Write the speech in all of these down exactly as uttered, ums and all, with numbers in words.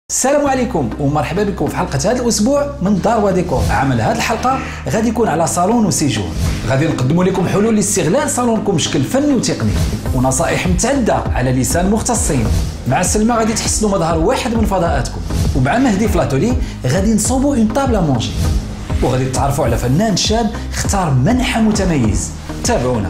السلام عليكم ومرحبا بكم في حلقه هذا الاسبوع من دار وديكور. عمل هذه الحلقه غادي يكون على صالون وسيجور. غادي نقدموا لكم حلول لاستغلال صالونكم بشكل فني وتقني ونصائح متعدده على لسان مختصين. مع سلمى غادي تحسنوا مظهر واحد من فضاءاتكم، ومع مهدي في لاتولي غادي نصوبوا اون طابل مونجي، وغادي تتعرفوا على فنان شاب اختار منحى متميز. تابعونا.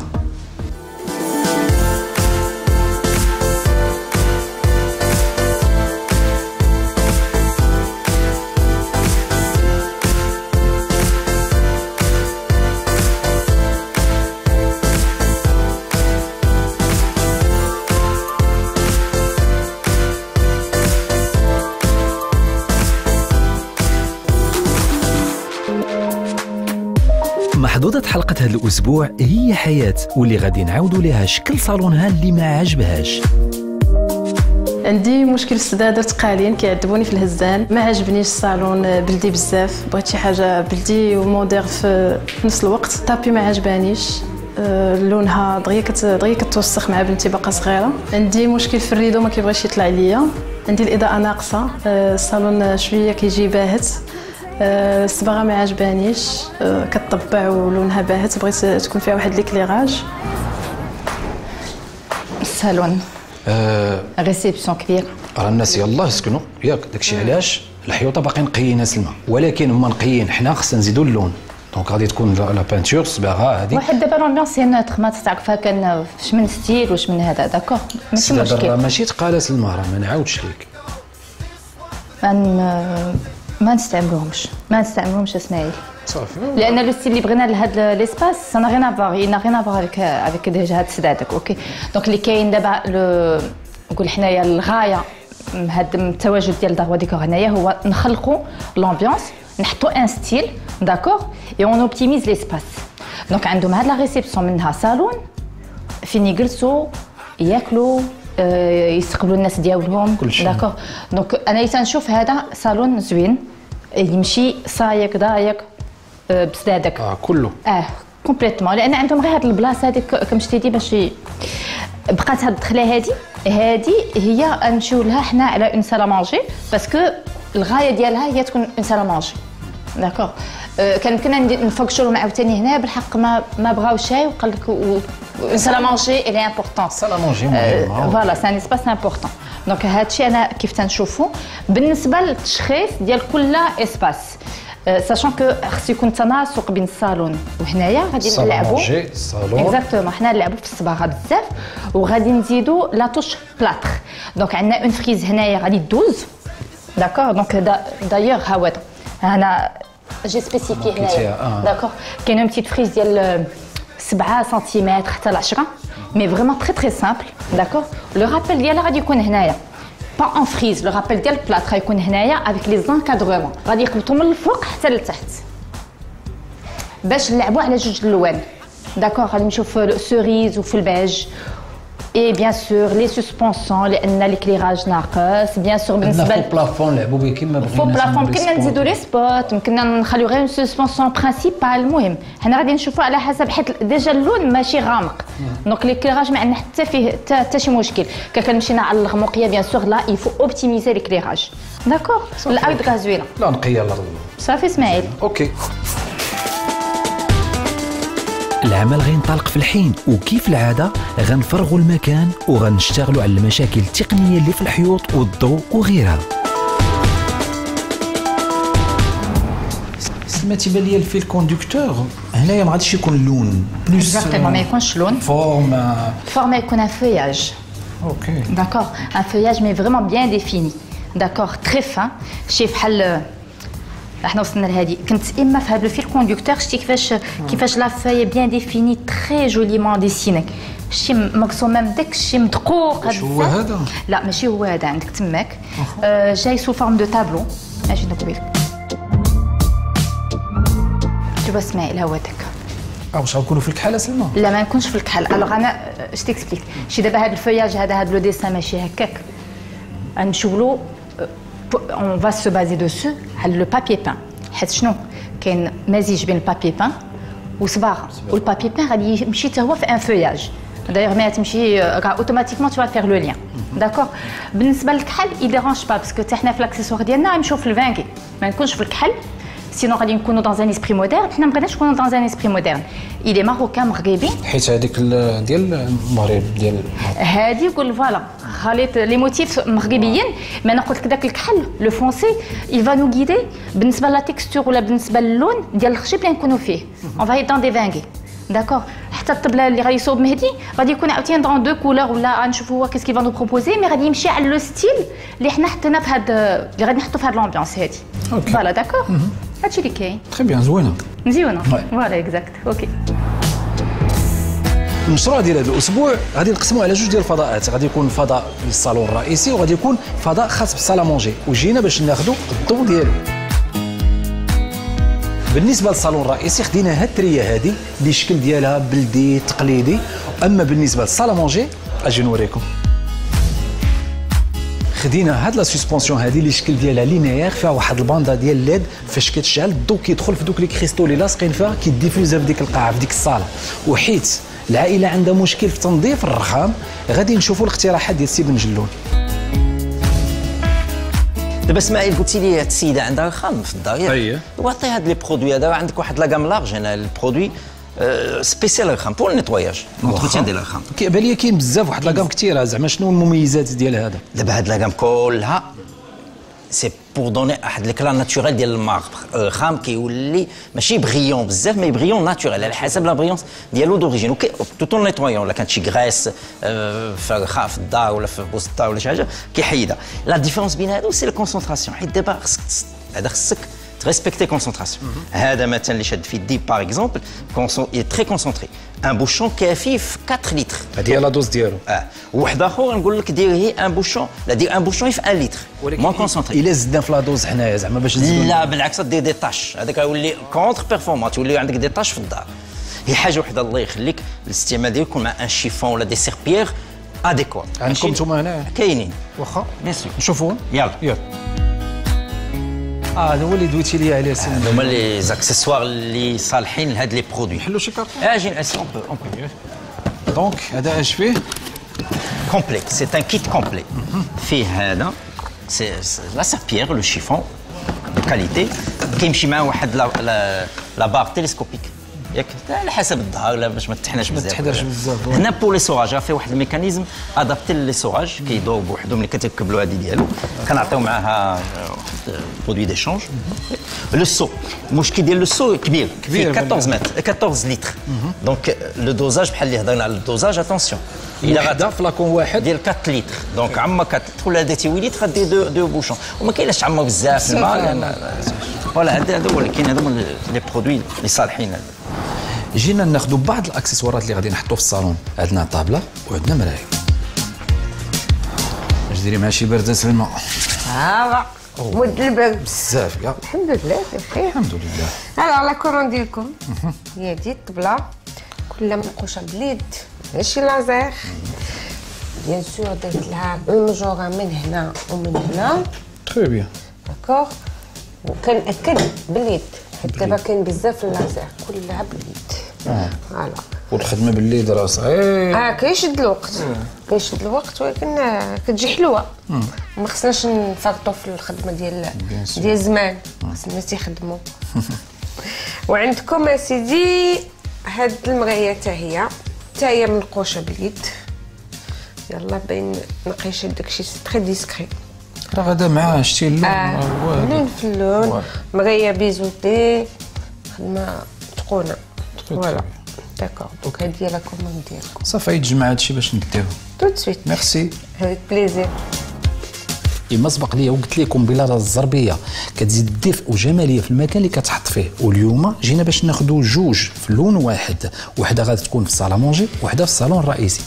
محظوظة حلقة هذا الأسبوع هي حياة، واللي غادي نعاودوا لها شكل صالونها اللي ما عجبهاش. عندي مشكل السدادة تقالين كيعذبوني في الهزان، ما عجبنيش الصالون بلدي بزاف، بغيت شي حاجة بلدي ومودير في نفس الوقت. الطابي ما عجبانيش، لونها دغيا دغيا كتوسخ مع بنتي باقا صغيرة. عندي مشكل في الريدو ما كيبغيش يطلع ليا. عندي الإضاءة ناقصة، الصالون شوية كيجي باهت. الصباغه ما عجبانيش، كتطبع ولونها باهت، بغيت تكون فيها واحد ليكليراج. الصالون أه ريسيبسيون كبير، راه الناس يلاه يسكنوا ياك، داكشي علاش الحيوطه باقي نقيين سلمى، ولكن هما نقيين حنا خصنا نزيدوا اللون. دونك غادي تكون لا بانتور الصباغه هذه واحد دابا لومبيونس هي نوتر، ما تعرفها كان فاش من ستيل واش من هذا. داكوغ ماشي مشكل، راه ماشي تقاله سلمى، راه ما نعاودش ليك. ما نستعملوهمش ما نستعملوهمش اسماعيل صافي، لان لو ستيل اللي بغينا لهذا ليسباس سا نا غين افوار ي نا غين افوار افيك افيك ديجا هاد السدادك. اوكي دونك اللي كاين دابا نقول حنايا الغايه من هاد التواجد ديال دار وديكور هنايا هو نخلقوا لومبيونس، نحطوا ان ستيل داكوغ اي اون اوبتيميز ليسباس. دونك عندهم هاد لا ريسيبسيون منها صالون فين يجلسوا ياكلوا يستقبلوا الناس ديالهم داكوغ. دونك انا تنشوف هذا صالون زوين يمشي صايق ضايق بسدادك اه كله اه كومبليتمون، لان عندهم غير هاد البلاصه هذيك كما شتي دي باش بقات هاد الدخله هادي هادي هي نمشيو لها حنا على اون سالا مونجي، باسكو الغايه ديالها هي تكون اون سالا مونجي داكوغ. أه كان كنا نفكشوا مع عاوتاني هنا بالحق ما ما بغاوش هاي وقال لك اون سالا مونجي الي امبورطون. سالا مونجي مهم فوالا سي ان اسباس امبورطون. دونك هادشي انا كيف تنشوفو بالنسبه للتشخيص ديال كل اسباس، ساشون كو خصو يكون تناسق بين الصالون وهنايا غادي نلعبوا الصالون اكزاكتومون. حنا نلعبوا في الصباغه بزاف وغادي نزيدوا لا توش بلاطر. دونك عندنا اون فريز هنايا غادي دوز داكوغ. دونك دايوغ ها هو انا جي سبيسيفي هنايا داكوغ. كاينه اون بتيت فريز ديال سبعة سنتيمتر حتى ل عشرة، مي فريمون تري تري سامبل داكوغ. لو رابيل ديالها غادي يكون هنايا با اون فريز، لو رابيل ديال البلاط غيكون هنايا افيك لي زانكادرومون، غادي يقبطوا من الفوق حتى لتحت باش نلعبوا على جوج الالوان داكوغ. غادي نمشيو في السوريز وفي البيج اي بيان سور لي سسبونسيون لان ليكليراج ناقص بيان سور. بالنسبه للفو بلافون لعبوا به كيما بغينا. فو بلافون كنا نزيدوا لي سبوت، يمكننا نخليو غير سسبونسيون برينسيبال. المهم حنا غادي نشوفوا على حسب، حيت ديجا اللون ماشي غامق دونك ليكليراج ما عندنا حتى فيه حتى شي مشكل. كان مشينا على الغموقيه بيان سور لا يفو اوبتيميزي ليكليراج داكوغ. الارض زوينه لا نقيه الارض صافي اسماعيل. اوكي العمل غينطلق في الحين، وكيف العاده غنفرغوا المكان وغنشتغلوا على المشاكل التقنيه اللي في الحيوط والضوء وغيرها. سلمى تيبان ليا الفيل كوندكتور هنايا ما غاديش يكون لون بلوس اكزاكتومون، ما يكونش لون فورم فورم يكون ان فeuillage. اوكي داكوغ ان فeuillage مي فريمون بيان ديفيني داكوغ تري فان. شي بحال احنا وصلنا لهادي كنت اما في هذا الفيل كوندكتور شتي كيفاش كيفاش لا فاي بيان ديفيني تري جوليمون ديسيني، شي مقسوم ميم داك الشيء مدقوق. واش هو هذا؟ لا ماشي هو هذا، عندك تماك آه جاي سو فورم دو تابلو. اجي نقول لك شوف اسماعيل ها هو داك. اه واش غنكونوا في الكحله سلمى؟ لا ما نكونش في الكحل. الوغ انا اش تيكسبليك شي دابا هذا الفياج هذا هذا لو ديسان ماشي هكاك، غنشوفلو on va se baser dessus على لو بابي بان، حيت شنو كاين مزيج بين البابي بان وصباغه، والبابي بان غادي يمشي حتى هو في ان فeuillage. D'ailleurs, mais tu vas automatiquement tu vas faire le lien. داكوغ. بالنسبه للكحل اي ديرونج با باسكو حتى حنا في الاكسسوار ديالنا غنمشيو في الفانكي ما نكونش في الكحل سينو غادي نكونوا دون ان اسبري مودرن حنا ما بغيناش نكونوا دون ان اسبري مودرن اي ماروكان مغربي حيت هذيك ديال المغرب ديال هذه قول فوالا خليط لي موتيف مغربيين ما نقول لك داك الكحل لو فرونسي il va nous guider بالنسبه لا تيكستور ولا بالنسبه للون ديال الخشب اللي نكونوا فيه اون فاي دون دي فانغي داكور حتى الطبله اللي غادي يصوب مهدي غادي يكون عاوتاني دون دو كولور ولا غنشوفوا هو كيس كي فا نو بروبوزي مي غادي يمشي على لو ستيل اللي حنا حطينا في هاد اللي غادي نحطوا في هاد لومبيونس هادي فوالا داكور هادشي اللي كاين تري بيان زوينه مزيونه فوالا اكزاكت اوكي. المشروع ديال هذا الاسبوع غادي نقسموه على جوج ديال الفضاءات غادي يكون فضاء للصالون الرئيسي وغادي يكون فضاء خاص بالصالامونجي وجينا باش ناخذوا الضوء ديالو. بالنسبه للصالون الرئيسي خدينا هاد التريه هذه اللي الشكل ديالها بلدي تقليدي اما بالنسبه للصالامونجي اجي نوريكم خدينا هاد لا سسبونسيون هذه اللي الشكل ديالها لينيير فيها واحد الباندا ديال الليد فاش كتشعل الضوء كيدخل في دوك لي كريستو اللي لاصقين فيها كيديفيوزا في ديك القاعه في ديك الصاله وحيت العائله عندها مشكل في تنظيف الرخام غادي نشوفوا الاقتراحات ديال السي بن جلون. دابا اسماعيل قلتي لي هاد السيده عندها رخام في الدار ياك وعطي هاد لي برودوي هذا عندك واحد لاكام لارج هنا البرودوي سبيسيال رخام بور النيتواياج لونتروتيان ديال الرخام كيبان لي كاين بزاف واحد لاكام كثيره زعما شنو المميزات ديال هذا دابا هاد لاكام كلها سي بور دوني واحد الكلا ناتوريل ديال الماربر رخام كيولي ماشي بريون بزاف مي بريون ناتوريل على حسب لا بريونس ديالو دوريجين اوكي توتون نيتوايون ولا كانت شي غريس في الرخام في الدار ولا في بوسط الدار ولا شي حاجه كيحيدها لا ديفيرونس بين هادو سي الكونسونطراسيون حيت دابا خصك هذا خصك respecter concentration. هذا مثلا اللي شاد في الدي باغ اكزومبل il est très concentré. ان بوشون كافي في أربعة لتر هذه هي لا دوز ديالو اه واحد اخر نقول لك دير هي ان بوشون لا دير ان بوشون في واحد لتر مون كونسونطري الا زدنا في لا دوز حنايا زعما باش نزيدو لا بالعكس دير دي طاش هذاك يولي كونتر بيرفورمانس تولي عندك دي طاش في الدار هي حاجه وحده الله يخليك الاستعمال ديالو يكون مع ان شيفون ولا دي سيربيير اديكوات عندكم نتوما هنا كاينين واخا بيان سور نشوفوهم يلا يلا اه هذا هو اللي دويتي لي عليه سن هما لي زاكسيسوار اللي صالحين لهاد لي برودوي نحلو شي كارطون اجي نعس اون بو اون بو دونك هذا اش فيه كومبلي سي ان كيت كومبلي فيه هذا سي لا سيربيير لو شيفون دو كاليتي كيمشي معاه واحد لا لا بار تيليسكوبيك ياك على حسب الظهر لا باش ما تحناش بزاف ما تحدرش بزاف هنا بور لي سوراج فيه واحد الميكانيزم ادابتي لي سوراج كيدور بوحدهم اللي كتركب هذه ديالو كنعطيو معاها برودوي ديشونج لو سو المشكل ديال لو سو كبير كبير أربعطاش متر أربعطاش لتر دونك لو دوزاج بحال اللي هضرنا على الدوزاج اتونسيون الا غدا فلاكون واحد ديال أربعة لتر دونك عما أربعة لتر ولا درتي ثمانية لتر غدير دو دو بوشون وما كاينلاش تعمر بزاف الماء فوالا هذا هذا هو اللي كاين هذوما لي برودوي اللي صالحين جينا ناخذوا بعض الاكسسوارات اللي غادي نحطوا في الصالون عندنا طابله وعندنا مرايه اش ديري مع شي برده سلمى ها مد البرد بزاف كاع الحمد لله بخير الحمد لله هلا لا كورون ديالكم هي دي الطبله كلها منقوشه باليد ماشي لازير بيان سور درت لها المجوره من هنا ومن هنا تري بيان داكوغ وكنأكد باليد حيت دابا كاين بزاف اللازير كلها باليد فوالا والخدمه بالليل راه صعيب اه كيشد الوقت كيشد الوقت ولكن كتجي حلوه ما خصناش نفرطوا في الخدمه ديال ديال الزمان خص الناس يخدموا وعندكم اسيدي هاد المرايه حتى هي حتى هي منقوشه باليد يلا باين نقيشه داكشي تري ديسكري راه غدا معاه شتي اللون اه لون في اللون مرايه بيزوتي خدمه تقونه فوالا داكور دونك هادي هي لا كوموند ديالكم صافي يتجمع هادشي باش نديرو تو سويت ميرسي هذا بليزير كما سبق ليا وقلت لكم بلا الزربيه كتزيد دفء وجماليه في المكان اللي كتحط فيه واليوم جينا باش ناخذوا جوج في لون واحد وحده غادي تكون في الصاله مونجي وحده في الصالون الرئيسي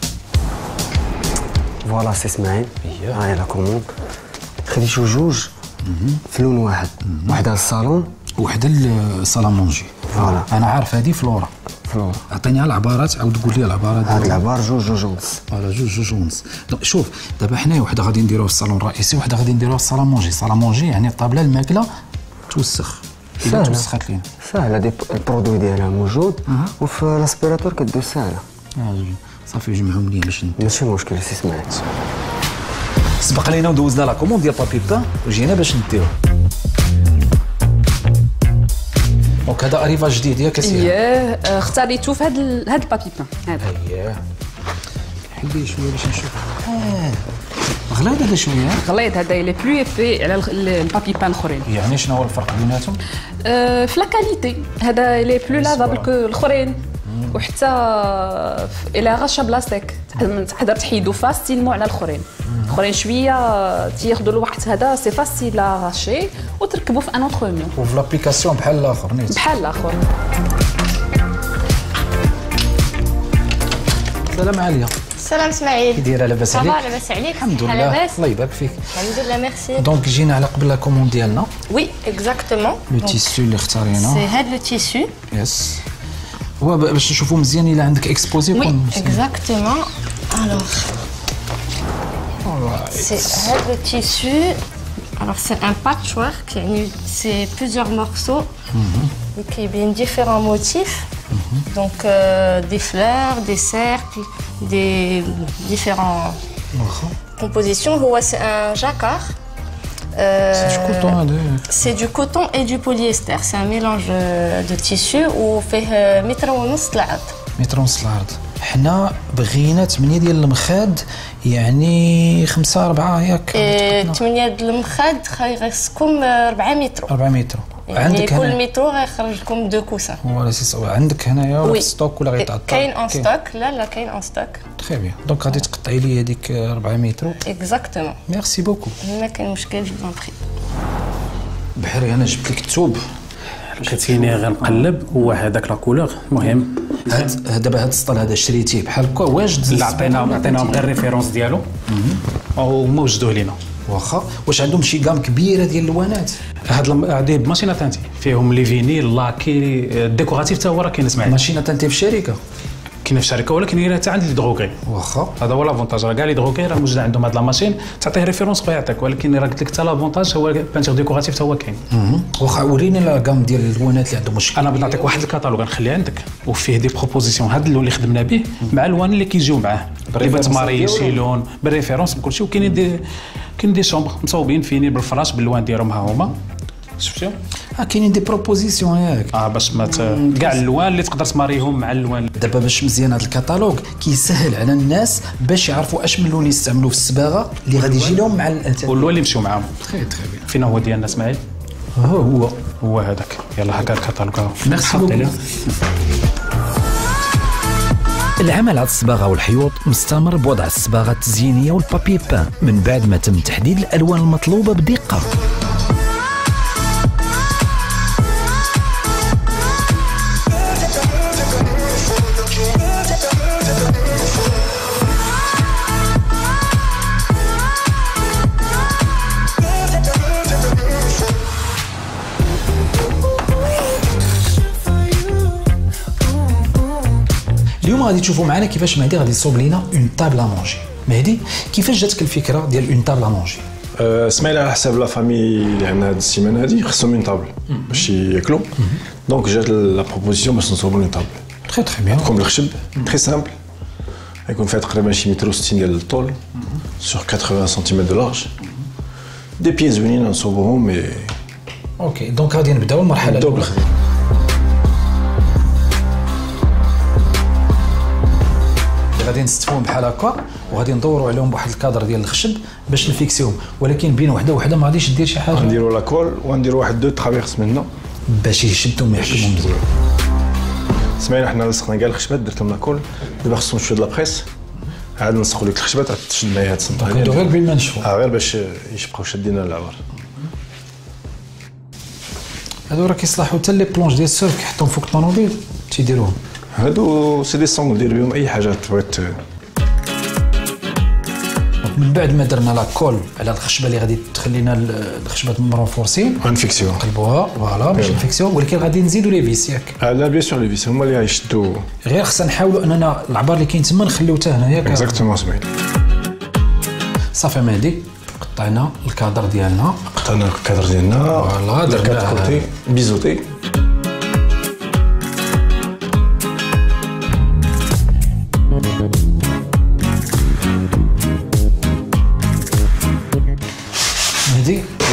فوالا سي اسماعيل هاهي لا كوموند خديتو جوج في لون واحد وحده للصالون وحده للصاله مونجي فوالا انا عارف هذه فلورا فلورا عطيني العبارات عاود قول لي العبارات هاد العبار جوج جوج ونص فوالا جوج جوج ونص شوف دابا حنايا وحده غادي نديروها في الصالون الرئيسي وحده غادي نديروها في الصاله مونجي الصاله مونجي يعني الطابله الماكله توسخ الا توسخات لينا ساهله دي البرودوي ديالها موجود وفي الاسبيراتور كدوز ساهله صافي جمعهم لي باش ماشي مشكل سي اسماعيل سبق لينا ودوزنا لا كوموند ديال بابي بان وجينا باش نديوه. دونك هذا اريفاج جديد ياك اسيدي؟ اييه اختاريتو في هذا هذا البابي بان هذا. اييه حلي شويه باش نشوف. اه غليظ هذا شويه. غليظ هذا لي بلو ايبي على البابي بان الاخرين. يعني شنو هو الفرق بيناتهم؟ أه في لا كاليتي هذا لي بلو لافابل كو الاخرين وحتى الى غاشا بلاصتك تقدر تحيدو فاسيلمون على الاخرين. الاخرين شويه تياخذوا الوقت هذا سي فاسيل لا غاشي وتركبوا في ان اوتر ميو. وفي لابليكاسيون بحال الاخر نيت. بحال الاخر. سلام عليا. سلام اسماعيل. كي دايره لاباس عليك؟ صافا لاباس عليك؟ الحمد لله الله يبارك فيك. الحمد لله ميرسي. دونك جينا على قبل لا كوموند ديالنا. وي اكزاكتومون. لو تيسو اللي اختارينا. سي هاد لو تيسو. يس. هو باش نشوفوا مزيان الا عندك اكسبوزي يكون. وي اكزاكتومون. الوغ سي هاد لو تيسو. Alors c'est un patchwork, c'est plusieurs morceaux mm-hmm. qui viennent différents motifs, mm-hmm. donc euh, des fleurs, des cercles, des différentes mm-hmm. compositions. C'est un jacquard. Euh, c'est du coton. C'est du coton et du polyester. C'est un mélange de tissus où fait متر ونص العرض. متر ونص العرض. حنا بغينا ثمانية ديال المخاد يعني خمسة أربعة ياك؟ ثمانية ديال المخاد خاصكم أربعة متر. أربعة متر. يعني كل متر غيخرج لكم دو كوسان. فوالا سي سوا. عندك هنايا ولا في ستوك ولا غيتعطل؟ كاين اون ستوك. لا لا كاين اون ستوك. تري بيان. دونك غادي تقطعي لي هذيك أربعة متر. اكزاكتومون. ميرسي بوكو. ما كاين مشكل جو بون بري. بحري انا جبت لك الثوب. كتيني غنقلب هو هذاك لا كولور. المهم هاد دابا هاد السطل هذا شريتيه بحال هكا واجد؟ لا عطينا عطيناهم غير ريفيرونس ديالو وهما وجدوه لينا. واخا واش عندهم شي غام كبيره ديال الالوانات؟ هاد هادي بماشينه تانتي فيهم لي فينيل لاكي الديكوراتيف حتى هو راه كاين اسماعيل. ماشينه تانتي في الشركه؟ كاين في الشركه ولكن هي حتى عند لي دروغي. واخا هذا هو لافونتاج. راه كاع لي دروغي راه موجود عندهم هاد لا ماشين تعطيه ريفيرونس بغا يعطيك ولكن راه قلت لك حتى لافونتاج هو بانتيغ ديكوراتيف حتى هو كاين. واخا وريني لا غام ديال الالوانات اللي عندهم مشكل. انا بغيت نعطيك واحد الكاتالوج نخليه عندك وفيه دي بروبوزيسيون. هاد اللون اللي خدمنا به مع الوان اللي كيجيو معاه اللي بغات ماري شي لون بالريفيرونس بكلشي. وكاينين دي كاين دي شومبر مصوبين فيني بالفراش باللوان ديالهم ها هما شفتيهم. اه كاينين دي بروبوزيسيون ياك. اه باش ما كاع اللوان اللي تقدر تماريهم مع اللوان. دابا باش مزيان هذا الكاتالوج كيسهل على الناس باش يعرفوا اش من لون يستعملوا في الصباغه اللي غادي يجي لهم مع الانتاج واللون اللي يمشيو معاهم. تري تري بيان. فين هو ديالنا اسماعيل؟ ها هو هو هذاك. يلا هكا الكاتالوج. ميرسي بوكو. العمل على الصباغه والحيوط مستمر بوضع الصباغه التزيينيه والبابي بان من بعد ما تم تحديد الالوان المطلوبه بدقه. اليوم غادي تشوفوا معنا كيفاش مهدي غادي يصوب لينا اون تابل ا مونجي. مهدي كيفاش جاتك الفكره ديال اون تابل ا مونجي؟ اسماعيل على حساب لا فامي اللي عندنا هاد السيمانه هادي خصهم اون تابل باش ياكلوا. دونك جات لا بروبوزيسيون باش نصوبوا اون تابل. تري تري بيان. تكون بالخشب تري سامبل. يكون فيها تقريبا شي متر وستين ديال الطول سور ثمانين سنتيمتر دو لارج. دي بيي زوينين نصوبوهم مي. اوكي دونك غادي نبداو المرحله الاولى. غادي نستفوهم بحال هكا وغادي ندوروا عليهم بواحد الكادر ديال الخشب باش نفيكسيوهم ولكن بين وحده وحده ما غاديش دير شي حاجه. نديروا لاكول ونديروا واحد دو ترافيرس منه باش يشدوا ما يحكموا مزيان. اسمعي حنا لصقنا كاع الخشبات درتهم لاكول دابا خصهم شويه د لابريس عاد نلصقوا لك الخشبات راه تشد معايا هاد الصنطه. هادو غير بين ما نشفوا. اه غير باش يبقاو شادين العبر. هادو راه كيصلحوا حتى لي بلونج ديال السيرف كيحطوهم فوق الطوموبيل تيديروهم. هادو سي دي سونغ دير بهم اي حاجه تبغيت. من بعد ما درنا لا كول على الخشبه اللي غادي تخلينا الخشبات مرونفورسين غنفيكسيوها نقلبوها فوالا باش نفيكسيوها ولكن غادي نزيدوا لي فيس ياك. اه لا بيان سور لي فيس هما اللي غيشدوا. غير خصنا نحاولوا اننا العبار اللي كاين تما نخليوه حتى هنا ياك. اكزاكتومون سمعت. صافي مهدي قطعنا الكادر ديالنا. قطعنا الكادر ديالنا فوالا درنا كوتي بيزوتي.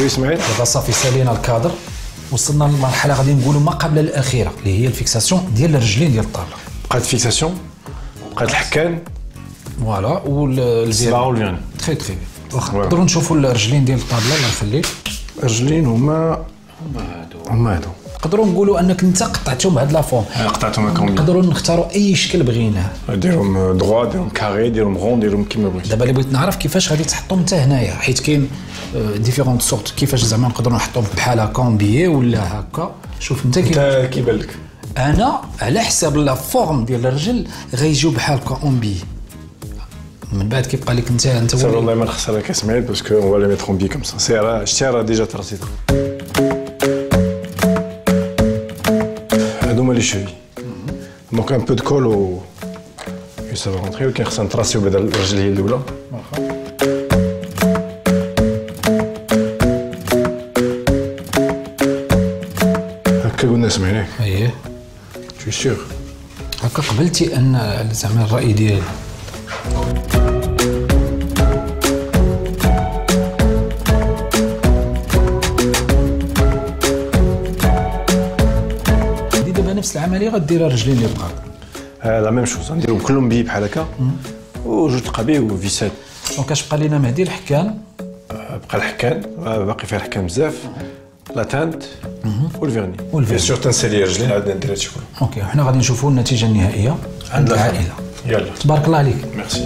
وي اسماعيل. دابا صافي سالينا الكادر، وصلنا للمرحله غادي نقولوا ما قبل الاخيره اللي هي الفيكساسيون ديال الرجلين ديال الطابله. بقات فيكساسيون، بقات الحكان فوالا والزيرا والفيرني. تري تري واخا نقدروا نشوفوا الرجلين ديال الطابله. الله يخليك. الرجلين هما هما هادو. نقدروا نقولوا انك انت قطعتهم بهاد لا فورم. قطعتهم هكا. نقدروا نختاروا اي شكل بغيناه. ديرهم دروا، ديرهم كاري، ديرهم رون، ديرهم كيما بغيتي. دابا اللي بغيت نعرف كيفاش غادي تحطهم انت هنايا، حيت كاين ديفيرونت سورت كيفاش زعما نقدروا نحطهم بحال هكا كومبيي ولا هكا. شوف انت كيف كيبان لك. انا على حساب لا فورم ديال الرجل غيجيو بحال هكا اونبي. من بعد كيبقى لك انت انت سير والله ما نخسرك اسماعيل باسكو اون فوا لي ميتر اونبي كوم سا. سي راه شتي راه ديجا ترسيت. هادو هما لي شوي. دونك ان بو دو كول و سا فا رونتري. ولكن خصنا نتراسيو بعدا الرجل هي الاولى. هكا قلنا اسماعيل. اييه شو سيغ. هكا قبلتي ان زعما الراي ديالي. نفس العمليه غديرها الرجلين اللي بقاو. لا ميم شوز نديرهم كلهم بي بحال هكا وجوج تقابيه وفيسات. دونك اش بقى لينا مهدي؟ الحكان. بقى الحكان باقي فيه الحكان بزاف. لا تانت والفيرني. والفيرني سور تنسالي الرجلين عاد ندير هادشي كله. اوكي حنا غادي نشوفوا النتيجه النهائيه عند العائله. يلا تبارك الله عليك. ميرسي.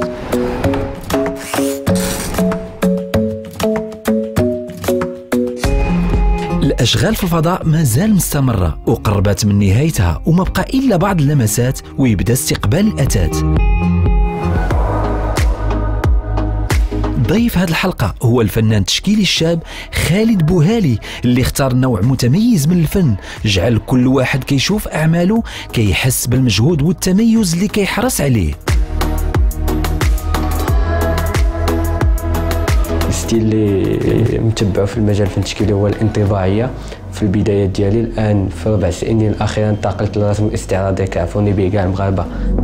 الأشغال في الفضاء مازال مستمرة وقربت من نهايتها، وما بقى إلا بعض اللمسات ويبدأ استقبال الأتات. ضيف هذه الحلقة هو الفنان التشكيلي الشاب خالد بوهالي، اللي اختار نوع متميز من الفن، جعل كل واحد كيشوف أعماله كيحس بالمجهود والتميز اللي كيحرص عليه. الستيل اللي متبعه في المجال الفن التشكيلي هو الانطباعيه. في البدايات ديالي الان في ربع سنين الاخيره انتقلت للرسم الاستعراضي كعفوني به كاع المغاربه.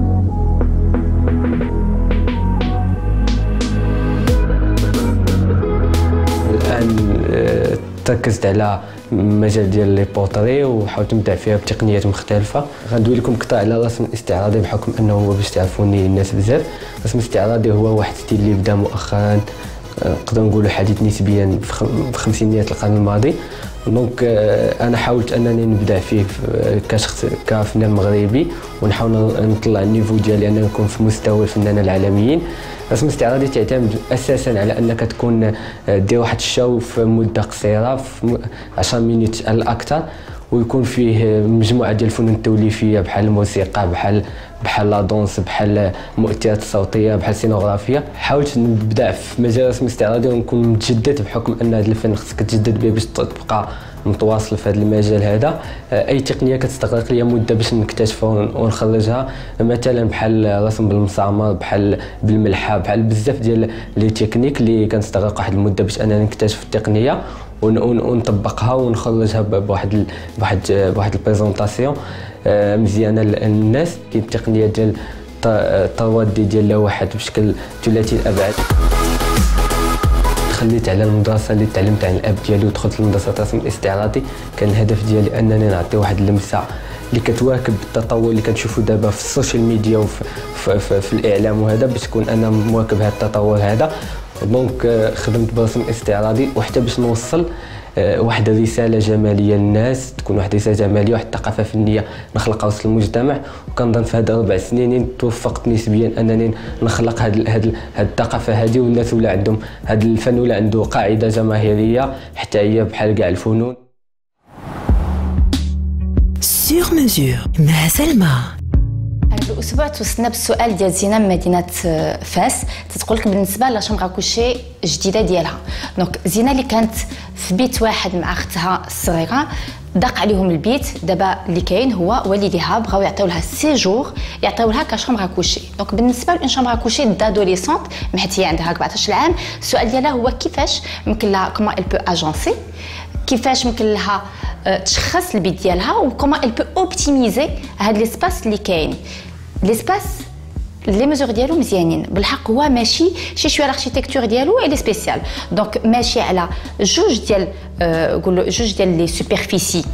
الان تركزت على المجال ديال لي بورتري وحاولت نبدع فيها بتقنيات مختلفه. غندوي لكم قطع على الرسم الاستعراضي بحكم انه هو باش تعرفوني الناس بزاف. الرسم الاستعراضي هو واحد ستيل اللي بدا مؤخرا، نقدر نقولوا حديث نسبيا في خمسينيات القرن الماضي. دونك انا حاولت انني نبدع فيه كشخص كفنان مغربي، ونحاول نطلع النيفو ديالي انني نكون في مستوى الفنانين العالميين. الرسم الاستعراضي تعتمد اساسا على انك تكون دير واحد الشو في مده قصيره، في عشرة مينوت الاكثر، ويكون فيه مجموعه ديال الفنون التوليفيه بحال الموسيقى، بحال بحال لا دونس، بحال المؤثرات الصوتيه، بحال السينوغرافيا. حاولت نبدع في مجال الرسم الاستعراضي ونكون متجدد بحكم ان هذا الفن خصك تجدد به باش تبقى متواصل في هذا المجال هذا. اي تقنيه كتستغرق لي مده باش نكتشفها ونخرجها، مثلا بحال الرسم بالمسامر، بحال بالملحه، بحال بزاف ديال لي تكنيك اللي كنستغرق واحد المده باش انني نكتشف التقنيه ونطبقها ونخرجها بواحد بواحد بواحد البريزونطاسيون مزيانه للناس. كاين التقنيه ديال الطواد ديال اللوحات بشكل ثلاثي الابعاد. خليت على المدرسه اللي تعلمت عن الاب ديالي ودخلت لمدرسه الرسم الاستعراضي. كان الهدف ديالي انني نعطي واحد اللمسه اللي كتواكب التطور اللي كنشوفوا دابا في السوشيال ميديا وفي في, في, في الاعلام، وهذا باش تكون انا مواكب هذا التطور هذا. دونك خدمت برسم استعراضي وحتى باش نوصل واحد الرساله جماليه للناس، تكون واحد الرساله جماليه، واحد الثقافه فنيه نخلقها وسط المجتمع. وكنظن في هاد اربع سنين توفقت نسبيا انني نخلق هاد هاد هاد الثقافه هذه، والناس ولا عندهم هاد الفن ولا عنده قاعده جماهيريه حتى هي بحال كاع الفنون. سور ميزور مع سلمى. هذا الاسبوع توصلنا بالسؤال ديال زينه من مدينه فاس، تتقول لك بالنسبه لا شامبر كوشي جديده ديالها. دونك زينه اللي كانت في بيت واحد مع اختها الصغيره، ضاق عليهم البيت. دابا اللي كاين هو والديها بغاو يعطيو لها سيجور، يعطيو لها كشامبر كوشي. دونك بالنسبه لون شامبر كوشي دادوليسونت، حيت هي عندها أربعطاش عام، السؤال ديالها هو كيفاش ممكن لها كومون ال بو اجونسي، كيفاش ممكن لها تشخص البيت ديالها، وكومون ال بو اوبتيميزي هاد ليسباس اللي كاين. ليسباس لي ميزور ديالو مزيانين بالحق. هو ماشي شي شويه الاركتيكتور ديالو الي سبيسيال، دونك ماشي على جوج ديال نقولوا جوج ديال لي سوبرفيسي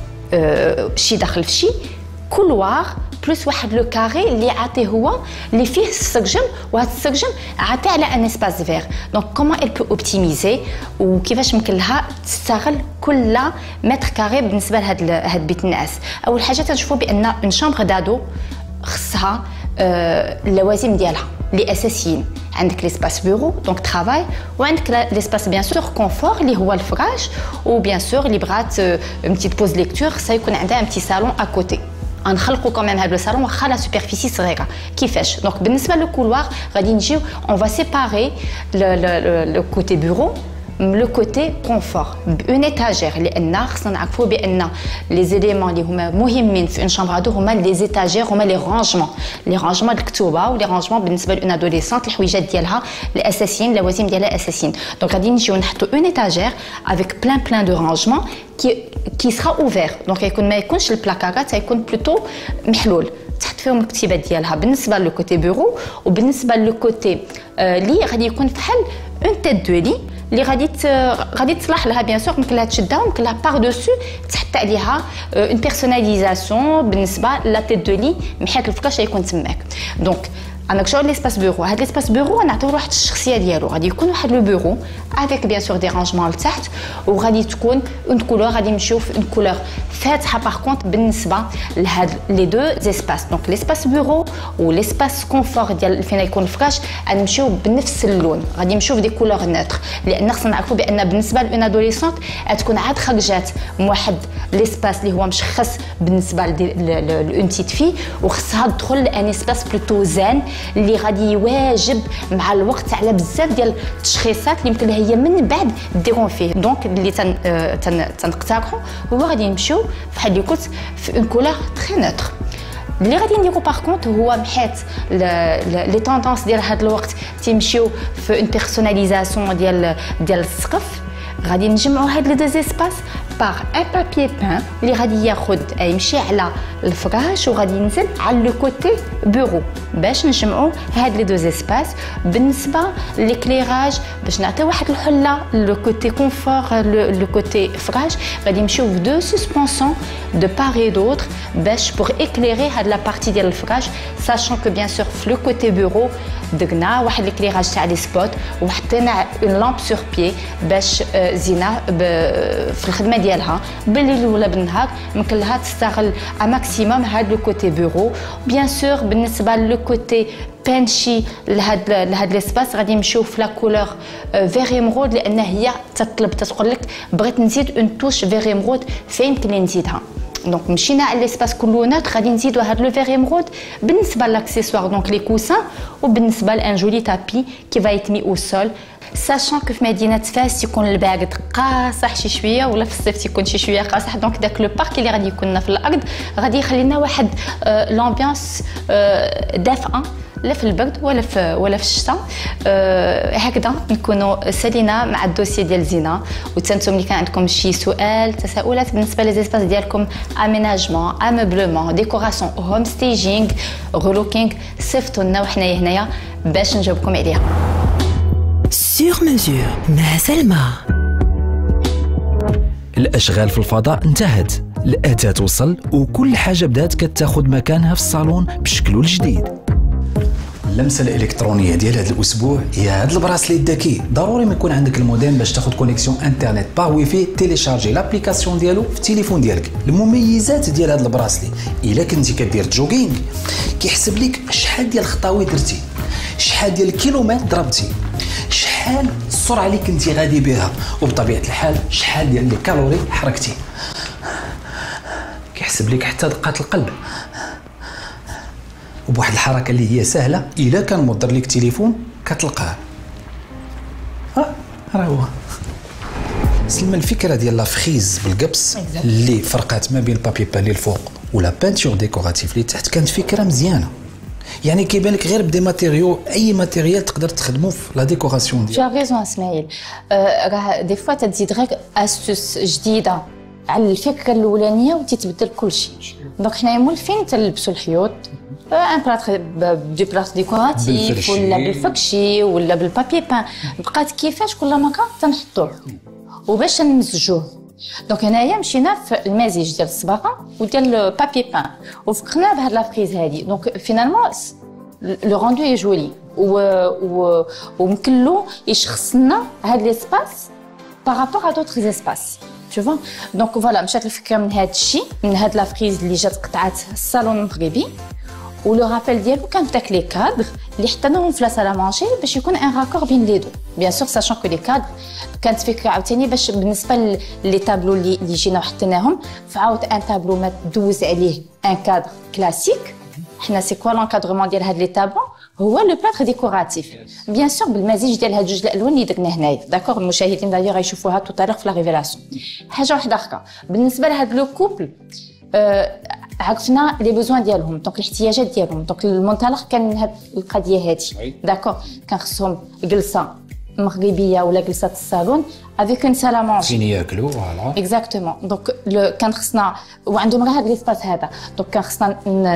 شي داخل في شي كولوار بلوس واحد لو كاري اللي عاطي هو اللي فيه السقجم، وهذا السقجم عاطي على ان اسباس فير. دونك كومون ال بو اوبتيميزي وكيفاش ممكن لها تستغل كل متر كاري بالنسبه لهاد هاد بيت النعاس. اول حاجه تنشوفوا بان اون شامبر دادو خصها اللوازم ديالها لي اساسيين. عندك ليسباس بيرو دونك ترافاي، وعندك ليسباس بيان سور كونفور اللي هو الفراش، وبيان سور اللي بغات اون بتيت بوز ليكتور خصها يكون عندها ان بتي صالون ا كوتي. غنخلقوا كمان هذا الصالون واخا لا سوبرفيسي صغيره. كيفاش؟ دونك بالنسبه لو كولوار غادي نجيو اون فا سيباري لو كوتي بيرو لو كوتي كونفور بون ايتاجير، لان خصنا نعرفوا بان لي زيليمون اللي هما مهمين في اون شامبر هادو هما لي زيتاجير، هما لي رانجمون لي رانجمون الكتوبه ولي رانجمون بالنسبه لون ادوليسونت الحويجات ديالها الاساسيين اللوازم ديالها اساسيين. دونك غادي نجيو نحطوا اون ايتاجير افيك بلان بلان دو رانجمون كي كي سرا اوفير، دونك يكون ما يكونش البلاكارات، يكون بلوتو محلول تحط فيهم الكتيبات ديالها بالنسبه لو كوتي بيرو. وبالنسبه لو كوتي لي غادي يكون فحال اون تيت دو لي اللي غادي غادي تصلح لها بيان سور، ممكن لها تشدها وممكن لها باغ دوسو تحط عليها اون بيرسوناليزاسيون بالنسبه لا تيت دو لي محيت الفراش يكون تماك. دونك عندك شغل ليسباس بيرو، هاد ليسباس بيرو نعطيو واحد الشخصيه ديالو. غادي يكون واحد لو بيرو افيك بيان سور دي رانجمون لتحت، وغادي تكون اون كولور غادي نمشيو في اون كولور فاتحه. باغ كونط بالنسبه لهاد لي دو زيسباس دونك ليسباس بيرو وليسباس كونفور ديال فين يكون الفراش غادي نمشيو بنفس اللون، غادي نمشيو في دي كولور نوتر، لان خصنا نعرفوا بان بالنسبه لون ادوليسونت غتكون عاد خرجات من واحد ليسباس اللي هو مشخص بالنسبه لون تيت في، وخصها تدخل لان اسباس بلوتو زان اللي غادي يواجب مع الوقت على بزاف ديال التشخيصات اللي يمكن هي من بعد ديرون فيه. دونك اللي تن تنقترحوا هو غادي نمشيو بحال اللي قلت في اون كولور تري نوتر. اللي غادي نديرو باغ كونط هو محيت لي طوندونس ديال هذا الوقت تيمشيو في اون بيرسوناليزاسيون ديال ديال السقف. غادي نجمعوا هاد لي دو زيسباس باغ ان بابي بان اللي غادي ياخد يمشي على الفراش وغادي ينزل على لو كوتي بيرو باش نجمعوا هاد لي دو زيسباس. بالنسبه ليكليراج باش نعطي واحد الحله لو كوتي كونفور لو كوتي فراش غادي نمشيو في دو سسبونسيون دو باري دوتر باش بور ايكليري هاد لا بارتي ديال الفراش، ساشون كو بيان سور في لو كوتي بيرو درنا واحد ليكليراج تاع لي سبوت وحطينا اون لامب سور بيي باش زينه في الخدمه ديالها بالليل ولا بالنهار ممكن لها تستغل ا ماكسيموم هاد لو كوتي بيرو. بيان سور بالنسبه لو كوتي بانشي لهاد لهاد ليسباس غادي نمشيو في لا كولور فيري مرود، لان هي تطلب تقول لك بغيت نزيد اون توش فيري مرود فين يمكن لي نزيدها. دونك مشينا على ليسباس كله نوتر غادي نزيدو هاد لو فيري مرود بالنسبه لاكسيسوار دونك لي كوسان، وبالنسبه لان جولي تابي كي فا يتمي او سول. ساشون كو في مدينه فاس يكون البارد قاصح شي شويه ولا في الصيف تيكون شي شويه قاصح، دونك داك لو بارك اللي غادي يكون في الارض غادي يخلينا واحد لامبيونس دافئه لا في البرد ولا في ولا في الشتاء. أه هكذا نكونوا سالينا مع الدوسي ديال زينه. وتنتم اللي كان عندكم شي سؤال تساؤلات بالنسبه لي زيسباس ديالكم اميناجمون اموبلمون ديكوراسيون هوم ستيجينغ رولوكينغ صيفطوا لنا وحنايا هنايا باش نجاوبكم عليها. سور ميزور مع سلمى. الاشغال في الفضاء انتهت، الاتات وصل وكل حاجه بدات كتاخذ مكانها في الصالون بشكله الجديد. اللمسه الالكترونيه ديال هذا الاسبوع هي هذا البراسلي الذكي. ضروري ما يكون عندك الموديم باش تاخذ كونيكسيون انترنت باغ ويفي. تيليشارجي لابليكاسيون ديالو في التليفون ديالك. المميزات ديال هذا البراسلي الا كنتي كدير جوغينغ كيحسب لك شحال ديال الخطاوي درتي، شحال ديال الكيلومتر ضربتي، شحال السرعه اللي كنتي غادي بها، وبطبيعه الحال شحال ديال الكالوري حركتي. كيحسب لك حتى دقات القلب وبواحد الحركه اللي هي سهله. الا كان مضر لك تليفون كتلقاه. ها راه هو سلمى الفكره ديال لا فريز بالقبس اللي فرقات ما بين البابي بالي الفوق ولا بانتور ديكوراتيف اللي تحت كانت فكره مزيانه. يعني كيبان لك غير بدي ماتيريو اي ماتيريال تقدر تخدمو في لا ديكوراسيون ديالك. جا ريزون اسماعيل. راه دي فوا تزيد غير استوس جديده على الفكره الاولانيه وتتبدل كل شيء. دونك حنايا مولفين تلبسوا الحيوط ان بلاطر دو بلاطر ديكوراتيف ولا بالفكشي ولا بالبابي بان، بقات كيفاش كل مكان تنحطوه وباش نمزجوه. دونك هنايا مشينا في المزيج ديال الصباغه وديال البابي بان وفكرنا بهاد لافريز هادي. دونك فينالمون لو روندو اي جولي و وممكن له يشخص لنا هاد ليسباس بارابور ا دوطخ اسباس. Tu vois? Donc voilà, مشات الفكره من هذا الشيء، من هاد لافريز اللي جات قطعات الصالون المغربي، ولو رابيل ديالو كان داك لي كادر اللي حطيناهم في لا سال مانجي باش يكون ان راكور بين لي دو. بيان سور ساشون كو لي كادر كانت فكره عاوتاني باش بالنسبه لي تابلو اللي اللي جينا وحطيناهم، فعاود ان تابلو ما دوز عليه ان كادر كلاسيك. حنا سي كوا لونكادرمون ديال هاد لي تابلو هو لو بلاطر ديكوراتيف، بيان سور بالمزيج ديال هاد جوج الالوان اللي درنا هنايا. داكور المشاهدين دايوغ غيشوفوها تو طالق في لا ريفيلاسيون. حاجه واحده اخرى بالنسبه لهاد لو كوبل، أه عرفنا لي بوزوان ديالهم، دونك الاحتياجات ديالهم. دونك المنطلق كان من هاد القضيه هادي. داكور كان خصهم جلسه مغربيه ولا جلسه الصالون افيك اون سال مانجي فين ياكلوا. فوالا اكزاكتومون. دونك كان خصنا وعندهم غير هاد ليسباس هذا، دونك كان خصنا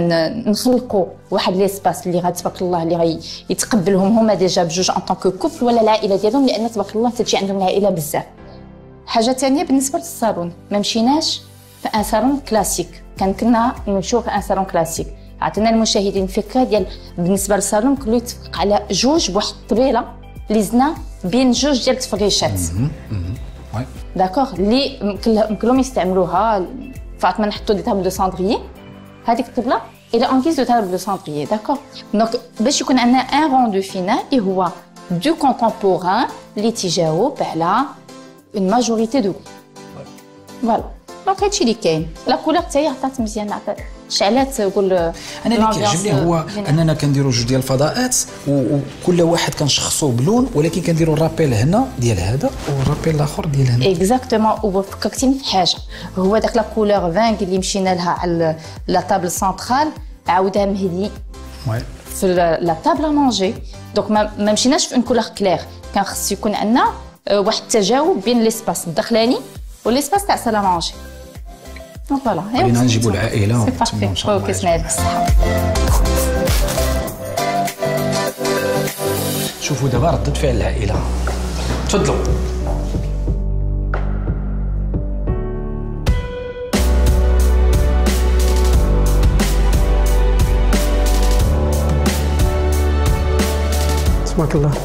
نخلقوا واحد ليسباس اللي غتبارك الله اللي غي يتقبلهم هما ديجا بجوج ان طونك كوبل ولا العائله ديالهم، لان تبارك الله تجي عندهم العائله بزاف. حاجه ثانيه بالنسبه للصالون، ما مشيناش في ان صالون كلاسيك، كان كنا نشوف ان صالون كلاسيك. عطينا المشاهدين فكره ديال بالنسبه للصالون كله يتفق على جوج بواحد الطبيله اللي زنا بين جوج ديال التفريشات. وي داكوغ اللي كلهم يستعملوها. فاطمه نحطوا دي تابل دو ساندريي، هذيك الطبله الى اون كيس دو تابل دو ساندريي. داكوغ دونك باش يكون عندنا ان روندو فينال اللي هو دو كونتمبوران اللي تيجاوب على اون ماجوريتي دو. فوالا دونك هادشي اللي كاين. لا كولور حتى هي عطات مزيان، عطات شعلات. قول انا اللي كيعجبني هو اننا كنديروا جوج ديال الفضاءات وكل واحد كنشخصوا بلون، ولكن كنديروا الرابيل هنا ديال هذا والرابيل الاخر ديال هنا. اكزاكتومون. وفكرتيني في حاجه، هو داك لا كولور فانغ اللي مشينا لها على لا طابل سنترال عاودها مهدي في لا طابل مانجي. دونك ما مشيناش في اون كولور كلير، كان خص يكون عندنا واحد التجاوب بين ليسباس الداخلاني وليسباس تاع سال مانجي. فوالا خلينا نجيبوا العائله. ان شاء الله. كيسناد بالصحه. شوفوا دابا ردة فعل العائله. تفضلوا. تبارك الله.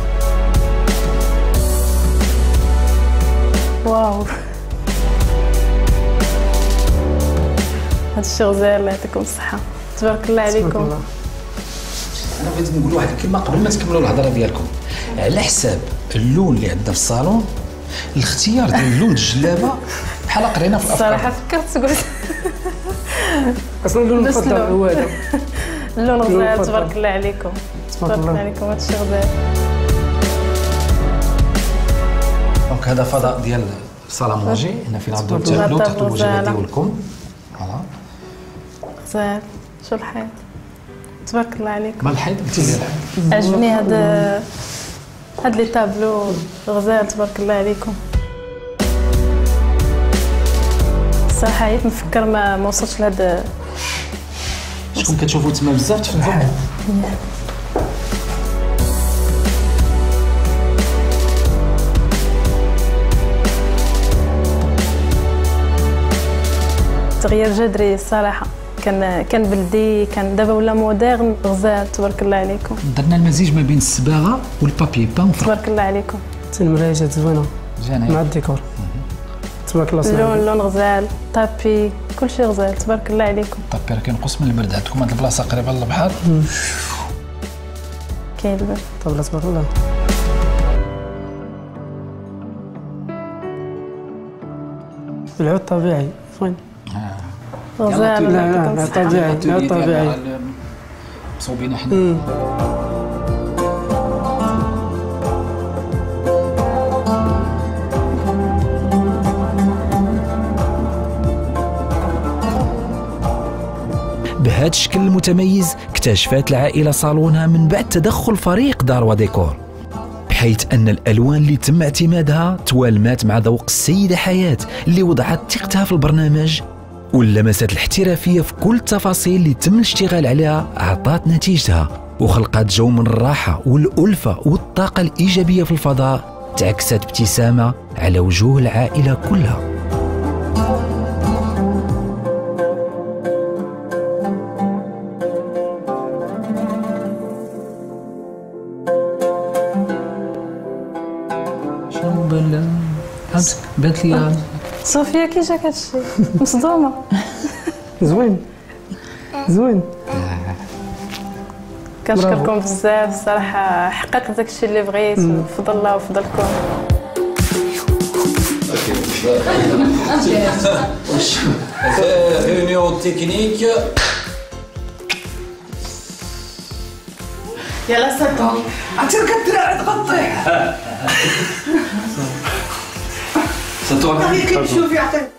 واو هذا الشيء غزال. الله يعطيكم الصحة، تبارك الله عليكم. انا بغيت نقول واحد الكلمه قبل ما تكملوا الهضره ديالكم، على حساب اللون اللي عندنا في الصالون، الاختيار ديال لون الجلابه بحال قرينا في الافكار. الصراحه فكرت قلت اصلا اللون المفضل هو هذا. اللون غزال، تبارك الله عليكم، تبارك الله عليكم. هذا الشيء غزال. دونك هذا فضاء ديال صاله مونجي، هنا فين غاديو تاكلوا تحطوا الوجبات ديالكم. فوالا غزال. شو الحيط، تبارك الله عليكم. ما الحيط قلتي لي الحيط. عجبني هذا هاد لي تابلو غزال، تبارك الله عليكم. الصراحه عييت نفكر ما ما وصلتش لهذا. شكون كتشوفوا تما بزاف تفضلوا. تغيير جذري الصراحه، كان كان بلدي، كان دابا ولا موديرن. غزال، تبارك الله عليكم. درنا المزيج ما بين الصباغه والبابي بان. تبارك الله عليكم. المرايجات زوينه زينه مع الديكور. تبارك الله. اللون لون غزال، طابي كلشي غزال، تبارك الله عليكم. طابي راه كينقص من البرد. عندكم هاد البلاصه قريبه للبحر، كاين البرد. طابله تبارك الله. العود طبيعي زوين. غزال. لا لا طبيعي، لا طبيعي مصوبين حنا. بهذا الشكل المتميز اكتشفت العائلة صالونها من بعد تدخل فريق دار وديكور، بحيث أن الألوان اللي تم اعتمادها توالمات مع ذوق السيدة حياة اللي وضعت ثقتها في البرنامج واللمسات الاحترافيه في كل التفاصيل اللي تم الاشتغال عليها عطات نتيجتها وخلقت جو من الراحه والالفه والطاقه الايجابيه في الفضاء تعكست ابتسامه على وجوه العائله كلها. شنو بان عاودك بانت لي صوفيا كي جاك هادشي مصدومه. زوين زوين. كنشكركم بزاف الصراحه، حققت داكشي اللي بغيت وفضل الله وفضلكم. ريونيون تكنيك. يلا سطو عرفتي الدراع تغطيه. سطو شوفي عطيك